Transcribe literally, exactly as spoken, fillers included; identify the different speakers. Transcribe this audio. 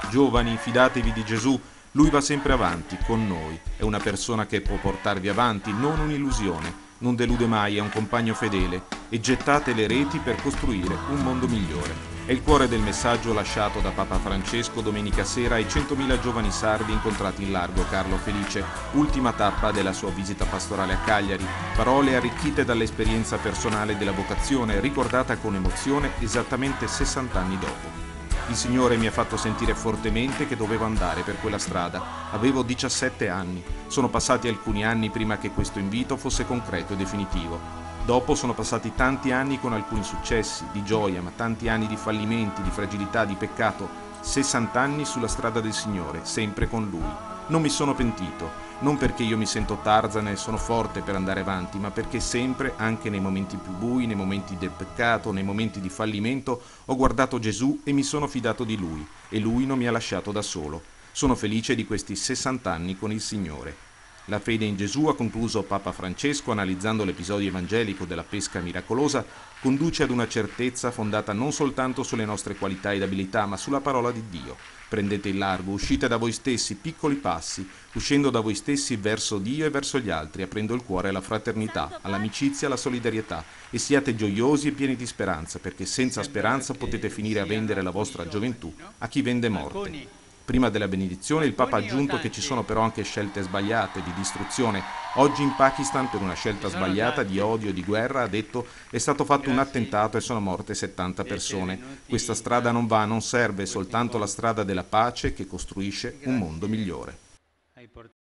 Speaker 1: Giovani, fidatevi di Gesù, Lui va sempre avanti, con noi. È una persona che può portarvi avanti, non un'illusione. Non delude mai, è un compagno fedele. E gettate le reti per costruire un mondo migliore. È il cuore del messaggio lasciato da Papa Francesco domenica sera ai centomila giovani sardi incontrati in largo Carlo Felice, ultima tappa della sua visita pastorale a Cagliari. Parole arricchite dall'esperienza personale della vocazione, ricordata con emozione esattamente sessanta anni dopo. Il Signore mi ha fatto sentire fortemente che dovevo andare per quella strada. Avevo diciassette anni. Sono passati alcuni anni prima che questo invito fosse concreto e definitivo. Dopo sono passati tanti anni con alcuni successi, di gioia, ma tanti anni di fallimenti, di fragilità, di peccato. sessanta anni sulla strada del Signore, sempre con Lui. Non mi sono pentito, non perché io mi sento Tarzan e sono forte per andare avanti, ma perché sempre, anche nei momenti più bui, nei momenti del peccato, nei momenti di fallimento, ho guardato Gesù e mi sono fidato di Lui, e Lui non mi ha lasciato da solo. Sono felice di questi sessanta anni con il Signore. La fede in Gesù, ha concluso Papa Francesco analizzando l'episodio evangelico della pesca miracolosa, conduce ad una certezza fondata non soltanto sulle nostre qualità ed abilità, ma sulla parola di Dio. Prendete il largo, uscite da voi stessi, piccoli passi, uscendo da voi stessi verso Dio e verso gli altri, aprendo il cuore alla fraternità, all'amicizia, alla solidarietà, e siate gioiosi e pieni di speranza, perché senza speranza potete finire a vendere la vostra gioventù a chi vende morte. Prima della benedizione il Papa ha aggiunto che ci sono però anche scelte sbagliate, di distruzione. Oggi in Pakistan per una scelta sbagliata di odio e di guerra, ha detto, è stato fatto un attentato e sono morte settanta persone. Questa strada non va, non serve, è soltanto la strada della pace che costruisce un mondo migliore.